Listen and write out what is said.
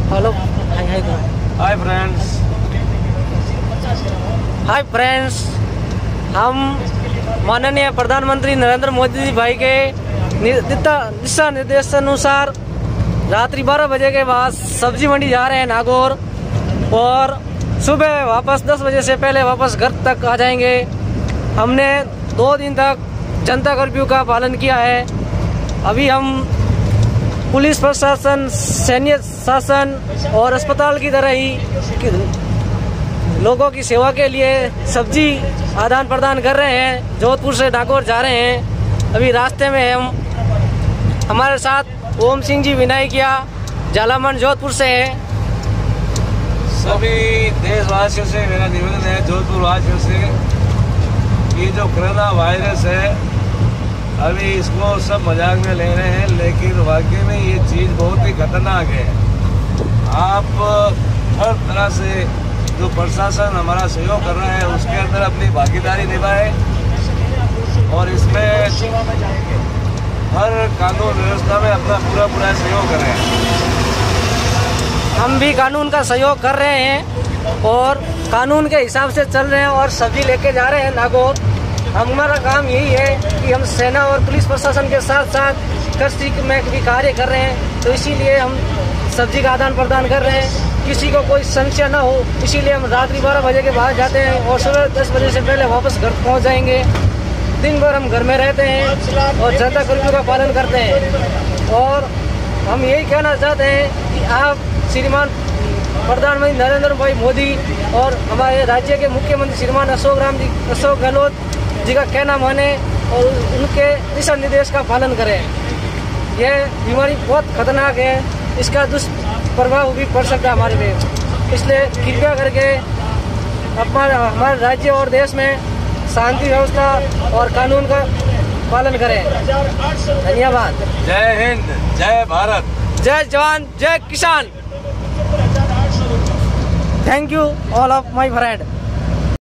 Hello hi friends. Hi friends, हम माननीय प्रधानमंत्री नरेंद्र मोदी जी भाई के दिशा निर्देशानुसार रात्रि 12 बजे के बाद सब्जी मंडी जा रहे हैं नागौर, और सुबह वापस 10 बजे से पहले वापस घर तक आ जाएंगे। हमने 2 दिन तक जनता कर्फ्यू का पालन किया है। अभी हम पुलिस प्रशासन, सैन्य शासन और अस्पताल की तरह ही लोगों की सेवा के लिए सब्जी आदान प्रदान कर रहे हैं। जोधपुर से नागौर जा रहे हैं। अभी रास्ते में हम हमारे साथ ओम सिंह जी विनायकिया झालामन जोधपुर से हैं। सभी देशवासियों से मेरा निवेदन है, जोधपुर वासियों से, ये जो कोरोना वायरस है अभी इसको सब मजाक में ले रहे हैं, लेकिन वाकई में ये चीज़ बहुत ही खतरनाक है। आप हर तरह से जो प्रशासन हमारा सहयोग कर रहा है उसके अंदर अपनी भागीदारी निभाए, और इसमें हर कानून व्यवस्था में अपना पूरा सहयोग करें। हम भी कानून का सहयोग कर रहे हैं और कानून के हिसाब से चल रहे हैं और सब्जी लेके जा रहे हैं नागौर। हमारा काम यही है कि हम सेना और पुलिस प्रशासन के साथ साथ कृषि में भी कार्य कर रहे हैं, तो इसीलिए हम सब्जी का आदान प्रदान कर रहे हैं, किसी को कोई समस्या ना हो। इसीलिए हम रात्रि 12 बजे के बाद जाते हैं और सुबह 10 बजे से पहले वापस घर पहुंच जाएंगे। दिन भर हम घर में रहते हैं और जनता कर्फ्यू का पालन करते हैं। और हम यही कहना चाहते हैं कि आप श्रीमान प्रधानमंत्री नरेंद्र भाई मोदी और हमारे राज्य के मुख्यमंत्री श्रीमान अशोक गहलोत जी का कहना माने और उनके दिशा निर्देश का पालन करें। यह बीमारी बहुत खतरनाक है, इसका दुष्प्रभाव भी पड़ सकता है हमारे पे। इसलिए कृपया करके हमारे राज्य और देश में शांति व्यवस्था और कानून का पालन करें। धन्यवाद। जय हिंद, जय भारत, जय जवान, जय किसान। Thank you all of my friend.